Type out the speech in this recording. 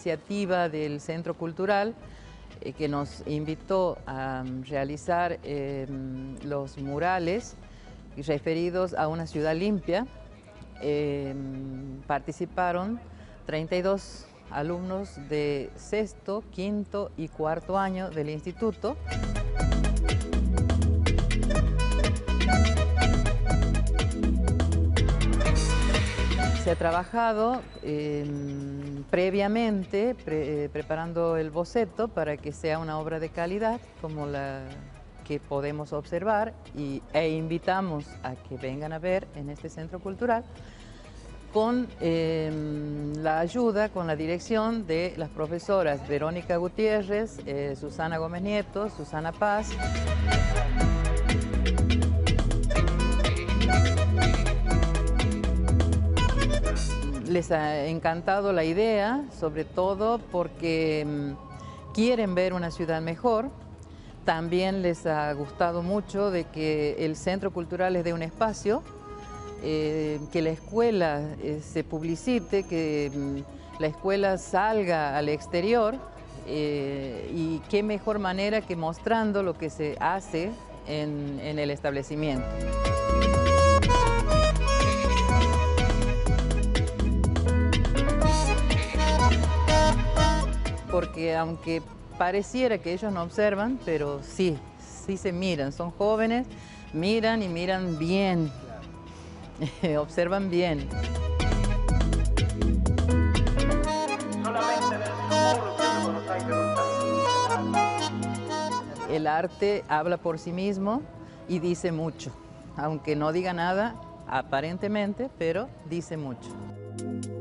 iniciativa del Centro Cultural que nos invitó a realizar los murales referidos a una ciudad limpia. Participaron 32 alumnos de sexto, quinto y cuarto año del instituto. Se ha trabajado previamente preparando el boceto para que sea una obra de calidad como la que podemos observar e invitamos a que vengan a ver en este centro cultural con la ayuda, con la dirección de las profesoras Verónica Gutiérrez, Susana Gómez Nieto, Susana Paz. Les ha encantado la idea, sobre todo porque quieren ver una ciudad mejor. También les ha gustado mucho de que el Centro Cultural les dé un espacio, que la escuela se publicite, que la escuela salga al exterior y qué mejor manera que mostrando lo que se hace en el establecimiento. Porque aunque pareciera que ellos no observan, pero sí se miran, son jóvenes, miran y miran bien, observan bien. El arte habla por sí mismo y dice mucho, aunque no diga nada aparentemente, pero dice mucho.